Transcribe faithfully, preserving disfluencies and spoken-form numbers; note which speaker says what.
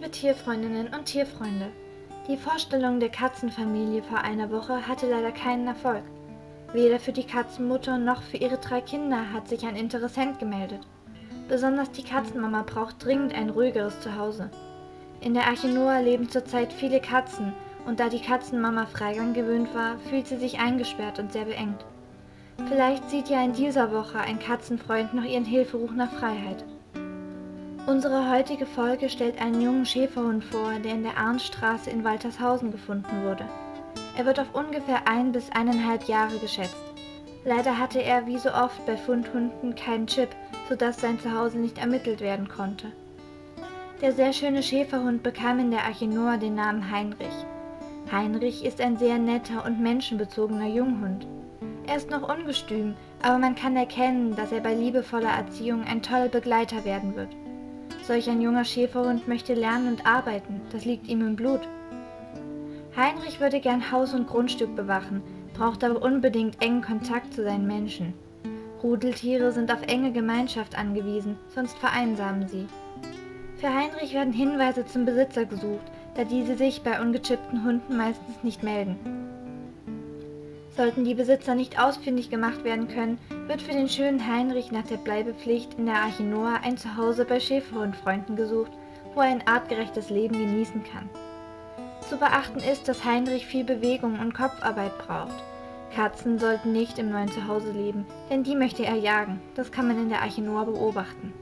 Speaker 1: Liebe Tierfreundinnen und Tierfreunde, die Vorstellung der Katzenfamilie vor einer Woche hatte leider keinen Erfolg. Weder für die Katzenmutter noch für ihre drei Kinder hat sich ein Interessent gemeldet. Besonders die Katzenmama braucht dringend ein ruhigeres Zuhause. In der Arche Noah leben zurzeit viele Katzen und da die Katzenmama Freigang gewöhnt war, fühlt sie sich eingesperrt und sehr beengt. Vielleicht sieht ja in dieser Woche ein Katzenfreund noch ihren Hilferuf nach Freiheit. Unsere heutige Folge stellt einen jungen Schäferhund vor, der in der Arndtstraße in Waltershausen gefunden wurde. Er wird auf ungefähr ein bis eineinhalb Jahre geschätzt. Leider hatte er wie so oft bei Fundhunden keinen Chip, sodass sein Zuhause nicht ermittelt werden konnte. Der sehr schöne Schäferhund bekam in der Arche Noah den Namen Heinrich. Heinrich ist ein sehr netter und menschenbezogener Junghund. Er ist noch ungestüm, aber man kann erkennen, dass er bei liebevoller Erziehung ein toller Begleiter werden wird. Solch ein junger Schäferhund möchte lernen und arbeiten, das liegt ihm im Blut. Heinrich würde gern Haus und Grundstück bewachen, braucht aber unbedingt engen Kontakt zu seinen Menschen. Rudeltiere sind auf enge Gemeinschaft angewiesen, sonst vereinsamen sie. Für Heinrich werden Hinweise zum Besitzer gesucht, da diese sich bei ungechippten Hunden meistens nicht melden. Sollten die Besitzer nicht ausfindig gemacht werden können, wird für den schönen Heinrich nach der Bleibepflicht in der Arche Noah ein Zuhause bei Schäferhundfreunden gesucht, wo er ein artgerechtes Leben genießen kann. Zu beachten ist, dass Heinrich viel Bewegung und Kopfarbeit braucht. Katzen sollten nicht im neuen Zuhause leben, denn die möchte er jagen, das kann man in der Arche Noah beobachten.